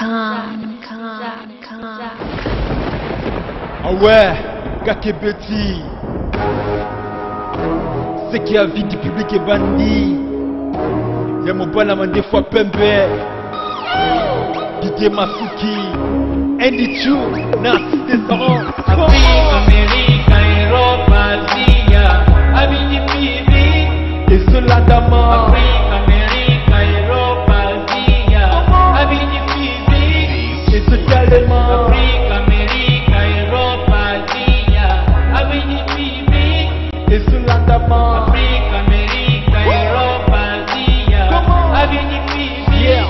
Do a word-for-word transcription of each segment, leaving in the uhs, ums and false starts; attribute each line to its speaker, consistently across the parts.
Speaker 1: Ah ouais, Kakebeti. C'est qui a vie du public et bandit. Y'a mon bon des fois Pembe. Didier Masuki. Andy Chou. Narcisse Descendant.
Speaker 2: Afrique, Amérique, Europe, Asie. Abidi Pibi.
Speaker 1: Et cela d'Ama.
Speaker 2: Afrique, Amérique, Europe, Asie. Abidi Pibi.
Speaker 1: Et ce calaiement.
Speaker 2: Afrique, Amérique, Europe, Asie. Abidi Pibi.
Speaker 1: Et cela d'Ama.
Speaker 2: Afrique, Amérique, Europe, Asie. Abidi Pibi.
Speaker 1: Yeah.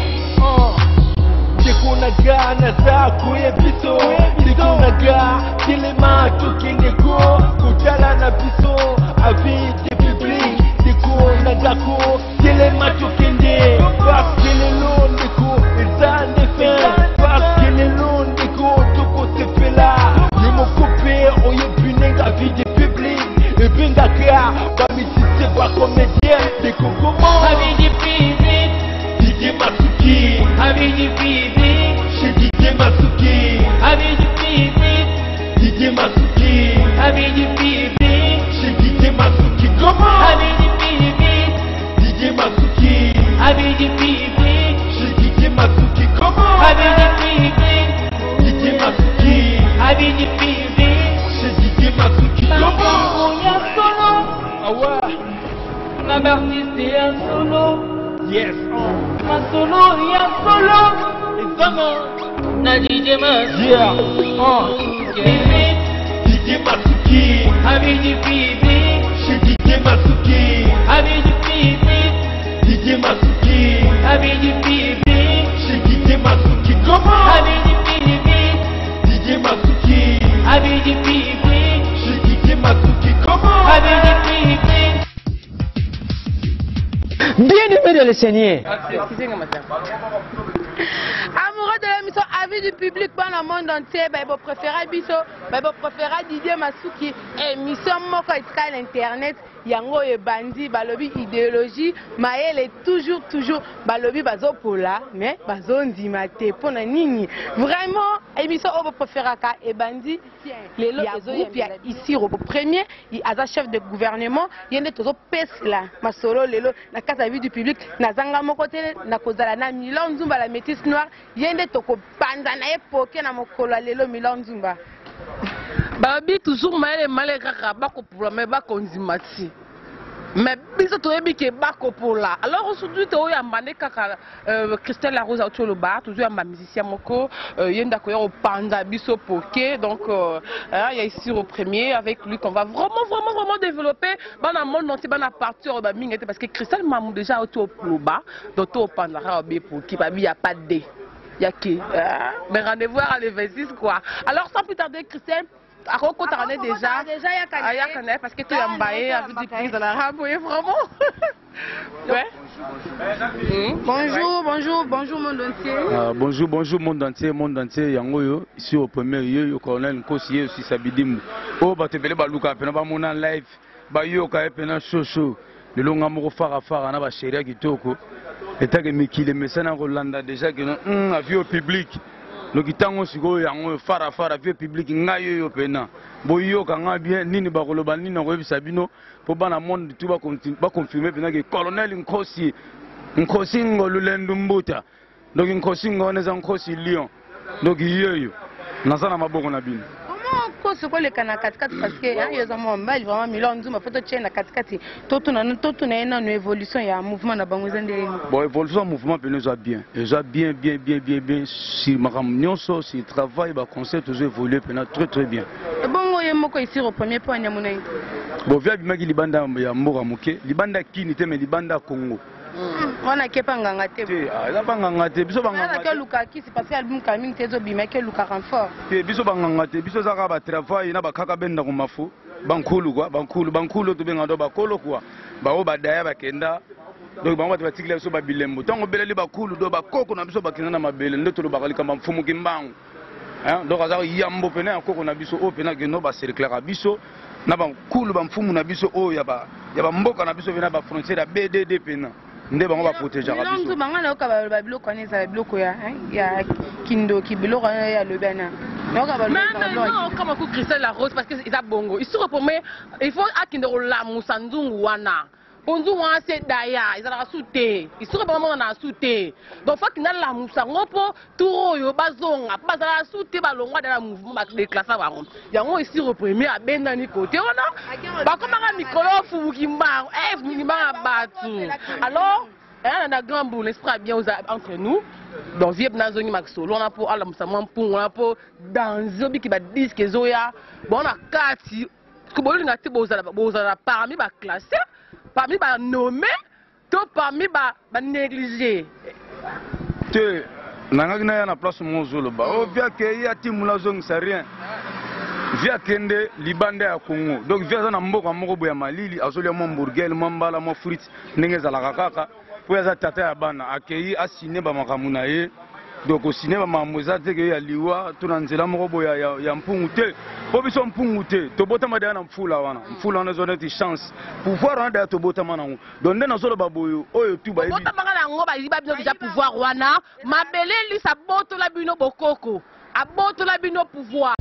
Speaker 1: Naga naza kuye biso Diko naga kilema tukingeko Kutala na biso Avis de public Diko naga ko kilema tukinde Parce que les lots diko Ils ont des fins Parce que les lots diko Toko se fait là Yemo coupé Oye bunenga vie de public Et binga ka Bami si c'est pas comédien Diko comment
Speaker 2: Abidi Pibi.
Speaker 1: Didier Masuki
Speaker 2: Abidi Pibi.
Speaker 1: Didier Masuki,
Speaker 2: Abidi Pibi.
Speaker 1: Didier Masuki,
Speaker 2: Abidi Pibi.
Speaker 1: chez Didier Masuki, comment?
Speaker 2: Abidi Pibi.
Speaker 1: Didier Masuki,
Speaker 2: Abidi Pibi.
Speaker 1: chez Didier Masuki, comment?
Speaker 2: Abidi Pibi.
Speaker 1: Didier Masuki,
Speaker 2: Abidi Pibi.
Speaker 1: chez Didier Masuki, comment?
Speaker 2: Y'a solo.
Speaker 1: Ah ouais,
Speaker 2: Na artiste y'a solo.
Speaker 1: yes,
Speaker 2: Ma solo y'a solo.
Speaker 1: et
Speaker 2: Na D J Masuki.
Speaker 1: yeah, oh,
Speaker 2: Pibi.
Speaker 1: Didier Masuki,
Speaker 2: Abidi Pibi.
Speaker 1: chez Didier Masuki,
Speaker 2: Abidi Pibi.
Speaker 1: Didier Masuki,
Speaker 2: Abidi Pibi.
Speaker 1: chez Didier Masuki, comment?
Speaker 2: Abidi Pibi.
Speaker 1: Didier Masuki,
Speaker 2: Abidi Pibi.
Speaker 1: chez Didier Masuki, comment?
Speaker 2: Abidi Pibi.
Speaker 3: Bien-aimé de le Seigneur.
Speaker 4: Amoureux de l'émission, avis du public, bon le monde entier, ben vous préférez Bisso, ben vous préférez Didier Masuki, émission moko iska l'internet, yango et bandi, balobi idéologie, maël est toujours toujours balobi bazo pola, mais bazo ndimate pour na nini. Vraiment émission vous préférez ka et bandi, les lots groupe ya ici au premier, il a chef de gouvernement, il y a des toujours pes là, masolo lelo na kasa avis du public, na zanga moko tele na kozala na Milan Zumba la métisse noire. Yende toko panza na epoke na mokolo lelo Milan Zumba.
Speaker 5: Babi toujours malé malé kaka bako pour mais bako nzimati. Mais biso to yebi ke bako pour là. Alors aujourd'hui to ya mbane kaka Christelle La Rose autour le bar, toujours un musicien moko yenda ko yo panza biso poké. Donc il y a ici au premier avec lui qu'on va vraiment vraiment vraiment développer dans le monde entier, dans la partie ba mingete parce que Christelle Mamou déjà autour le bar, donc to panza ka ba pour qui ba il y a pas de Yaki. Mais rendez-vous à le vingt-six quoi. Alors sans plus tarder, Christelle, à quoi tu as déjà
Speaker 4: déjà
Speaker 5: à Yakane parce que tu as embaillé avec du prise dans la rame, vraiment. Ouais.
Speaker 4: Bonjour, bonjour, bonjour monde entier.
Speaker 6: Ah, bonjour, bonjour monde entier, monde entier. Yangoyo ici au premier yo colonel Nkosi aussi Sabidim. Oh ba te bele ba luka pena ba mona live. Ba yo ka pena show show. Le longa moko fara fara na ba sheria kitoko. Etake mikile mesana Rolanda déjà que non avion public. Donc itango siko yango fara fara avion public ngayo yo pena. Boyo ka nga bien nini ba koloba nini na ko bisabino po bana monde tout ba ba confirmer pena que colonel Nkosi Nkosi ngolulendu mbuta. Donc Nkosi ngoneza Nkosi Lion. Donc yoyo nazana maboko na bino.
Speaker 4: Comment ce que les canaux quatre quatre parce que hein ils ont mobile vraiment Milan Zumba photo chaîne quatre quatre tout tout na tout tout na une évolution il y a un mouvement na bango zende.
Speaker 6: Bon évolution mouvement peut nous bien. Déjà bien bien bien bien bien si madame nyonso si travail ba concept toujours évoluer pendant très très bien.
Speaker 4: Bongo yemoko ici au premier point nyamuna.
Speaker 6: Bon via bimaki libanda ya mboka muke libanda kini te mais libanda Congo.
Speaker 4: On a kepa nganga te.
Speaker 6: Ah la banganga te biso banganga.
Speaker 4: On a ke luka ki c'est parce que album coming te zo bima ke luka renfort.
Speaker 6: Te biso banganga te biso zaka ba travail na ba kaka benda ko mafu. Bankulu quoi bankulu bankulu to benga do ba kolo quoi. Ba o ba daya ba kenda. Donc ba ngwa batikile biso ba bilembo. Tango beleli ba kulu do ba koko na biso ba kinana mabele ndo to ba kali kamba mfumu kimbangu. Hein donc azao yambo pena koko na biso o pena ke no ba cercle biso. Na ba kulu ba mfumu na biso o ya ba ya ba mboka na biso bena ba frontière B D D pena. nde bango baprotégeaka biso
Speaker 4: biso banga nayoka baloba biloko wana ezala biloko ya ya kindoki biloko wana ya lobi ana nayoka
Speaker 5: baloba kama ku Christelle Larose parce que eza bongo ici reprendre il faut akinde olamusa nzungu wana ponzu wana se daya ezalaka su te ici reprendre na su te donc faut akinde olamusa ngo po turo oyo bazonga bazala su te balongwa dans le mouvement ba déclasser bango yango ici reprendre abendani côté wana bakomaka mikolo fubuki mbango eh fubuki mbango batu alors on a grand bout l'esprit bien entre nous donc vieux nazongi maxolo on a pour ala musamwa mpungu on a pour dans zobi qui ba disque zoya bon on a kati ko bolinga te bozala bozala parmi ba classé parmi ba nommé to parmi ba ba négligé
Speaker 6: te nangaki na ya na place mozolo ba o via ke ya timu la zong c'est rien via kende libanda ya Congo donc via na mboka moko boya malili azoli mo hamburger mo mbala mo frites ndenge zalaka kaka po ya tata ya bana akei asine ba makamu na ye donc osine ba mamuza te ke ya liwa to na nzela moko boya ya, ya mpungu te po biso mpungu te to botama da na mfula wana mfula wana zo neti chance pouvoir wana da to botama na ngo donc nde na solo baboyo oyo tu ba
Speaker 5: botama na ngo ba liba bino déjà pouvoir wana mabele li sa boto la bino bokoko aboto la bino pouvoir.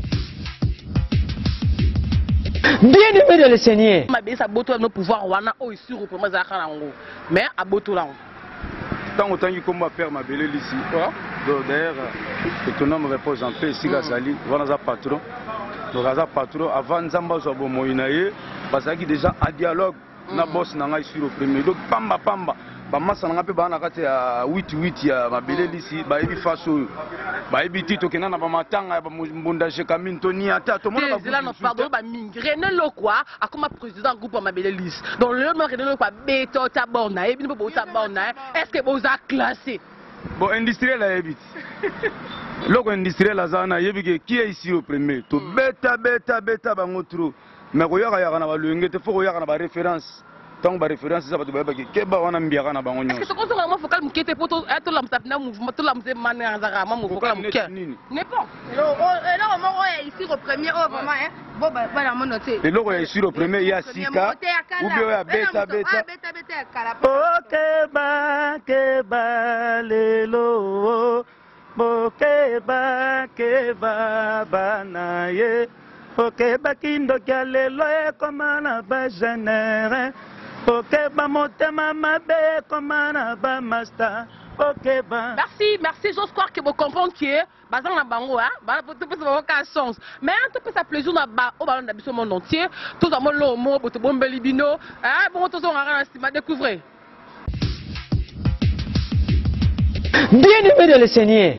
Speaker 3: Bien-aimé de le Seigneur.
Speaker 5: Mais ça boto no pouvoir wana o ici reprendre za kana ngo. Mais a boto la.
Speaker 6: Tant autant que comme père ma belle ici. Donc d'ailleurs que ton nom repose en paix ici Gazali, voilà za patron. Donc za patron avant Nzamba zo bo moinaye, bazaki déjà en dialogue na boss na ngai sur le premier. Donc pamba pamba ba masa na ngape ba na kati ya huit huit ya mabele lisi ba ibi faso ba ibi tito kenana ba matanga ba mbunda je kaminto ni ata to mona ba
Speaker 5: là non pardon ba mingrene lokwa akoma président groupe mabele lisi donc le nom René lokwa beto ta bona ebi bo ta bona est-ce que boza classé
Speaker 6: bon industriel a ebit loko industriel azana yebi ke qui est ici au premier to beta beta beta bango trop mais ko yaka yaka na ba luenge te fo ko yaka na ba référence tant ba référence ça ba to ba ke keba wana mbiaka na bango nyonso.
Speaker 5: Est-ce que c'est vraiment focal mukete poto to la mtapna mouvement to la mze mane nzaka ma focal mukete n'est pas
Speaker 4: non non mo ici au premier oh vraiment hein bon ba ba la monoté
Speaker 6: et loko ici au premier ya sika ou bien ya beta beta
Speaker 4: beta beta kala
Speaker 6: okeba keba lelo okeba keba banaye okeba kindo kalelo e komana ba genere okeba motema mabe komana ba master okeba.
Speaker 5: Merci, merci. J'ose croire que vous comprenez que bazan na bango hein, ba pour tout ça aucun sens. Mais un peu ça plaisir na ba au ballon d'habitude monde entier. Tout ça mon lo mo boto bombeli bino. Ah bon tout ça on va estimer découvrir.
Speaker 3: Bien-aimé de le Seigneur.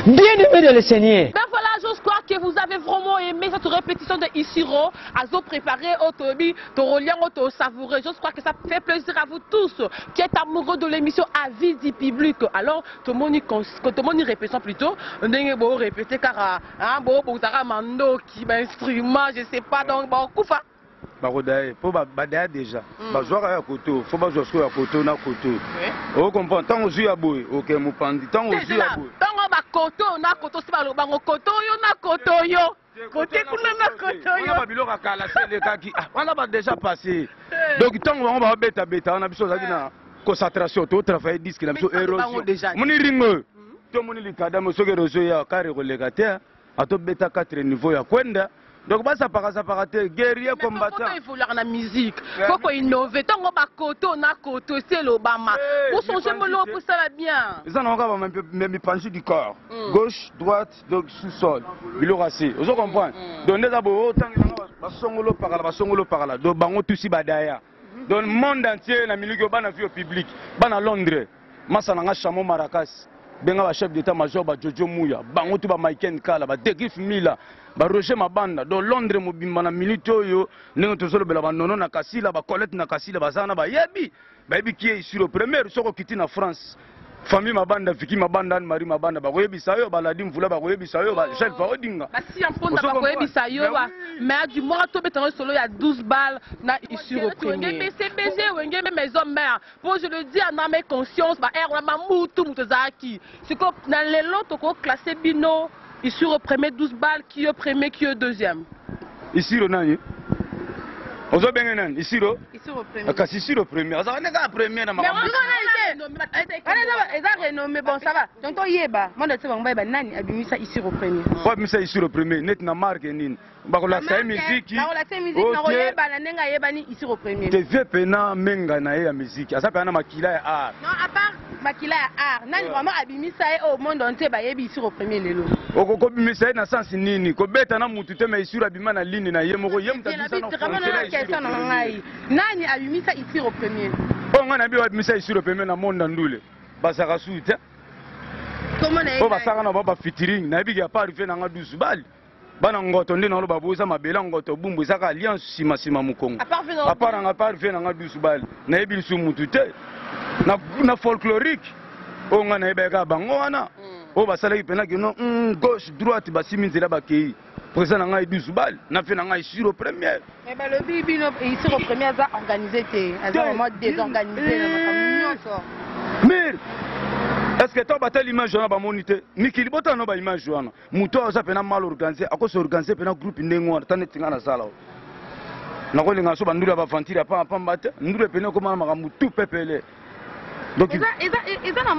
Speaker 3: Bien-aimé de le Seigneur.
Speaker 5: Ben voilà, j'ose croire que vous avez vraiment aimé cette répétition de Isiro. Azo préparé, Otobi, Torolian, Oto savouré. J'ose croire que ça fait plaisir à vous tous qui êtes amoureux de l'émission Avis du public. Alors, tout le monde y répétons plutôt. On va répéter car, hein, bon, vous avez mando qui instrument, je sais pas, donc, bon, Koufa.
Speaker 6: bakodaye po badaya déjà bazwaka ya koto fo bazwa siko ya koto na koto okomprendre ntango ozwi ya boye oke mopandi ntango ozwi ya boye
Speaker 5: ntango bakoto na koto si bango koto oyo na koto oyo kote kuna na koto oyo
Speaker 6: wana babiloko akala se elekaki wana badeja passé donc ntango bango babetabeta wana biso ozalaki na concentration totravaille diske na biso érosion moni ringo to moni likadamo soki érosion ya kare koleka te atobeta quatre niveau ya kwenda. Donc bah ça para ça para te guerrier combattant.
Speaker 5: Il faut la musique. Faut qu'on innove. Tant qu'on va koto na koto c'est l'Obama. Pour changer mon lot pour ça va bien.
Speaker 6: Ça n'aura pas même même pencher du corps. Gauche, droite, donc sous-sol. Il aura assez. Vous comprenez? Donc les abo autant ba songolo par là, ba songolo par là. Donc bango tout si badaya. Dans le monde entier la milieu bana vie au public. Bana Londres. Massa nanga chamo Maracas. Benga ba chef d'état-major ba Jojo Mouya. Bango tout ba Michael Kala ba Degif Mila. Ba Roger Mabanda do Londres mobimba na minute oyo ndenge tozolo bela ba nono na kasila ba Colette na kasila bazana ba yebi ba yebi qui est sur le premier soko kiti na France famille Mabanda Fiki Mabanda Marie Mabanda ba koyebi sayo ba Ladim Vula ba koyebi sayo ba Jean Faodinga
Speaker 5: ba si en ponda ba koyebi sayo ba mais du mois to betan solo ya douze balles na sur le premier mais c'est baiser wenge maison mère pour je le dis en âme conscience ba er na mutu mutazaki c'est comme dans les lots ko classé bino. Ici au premier douze balles, qui est au premier, qui est au deuxième.
Speaker 6: Ici au nani? Ozo bengenan, ici au?
Speaker 4: Ici au premier.
Speaker 6: Kasi ici au premier. Ça va pas premier na maman.
Speaker 4: Mais on a renommé, bon ça va. Donc on y est bas. Moi je sais pas nani abimi ça ici au premier.
Speaker 6: Quoi abimi ça ici au premier? Net na marque nini? Bakola sa musique.
Speaker 4: Bakola sa musique na oyeba na nenga yeba ni ici au premier.
Speaker 6: Te vie pena menga na ya musique. Asa pena makila ya art.
Speaker 4: Non, à part makila ya art, nani vraiment abimi ça au monde entier ba yebi ici au premier lelo.
Speaker 6: Oko bimi ça na sens nini? Ko beta na mutu te mais ici abima na ligne na yemo ko yem ta bisa na
Speaker 4: nani abimi ça ici au premier.
Speaker 6: On a bien abimi ça ici au premier na monde ndule. Basaka suite.
Speaker 4: Comment na
Speaker 6: o basaka na baba featuring na bi ya pas arrivé na douze balles. Bana ngoto ndena lo babuza mabela ngoto bumbu saka alliance sima sima mukongo. A part na pas arrivé na douze balles. Na yebi su mutu te. Na na folklorique. O nga na yebeka bango wana. O basala ipena ki no gauche droite basimi nzela bakei. Président na ngai douze balles, na fait na ngai sur au premier.
Speaker 4: Mais ben le bibi no ici au premier ça organisé té, ça vraiment désorganisé na
Speaker 6: mais est-ce que tu as l'image de la monité? Mikili bota no ba image wana. Muto oza pena mal organisé, ako se organiser pena groupe ndengwa tane tinga na sala. Na ko linga so bandula ba ventire pa pa mbate, ndule pena ko mama mutu pepele. Donc
Speaker 4: ils ont ils ont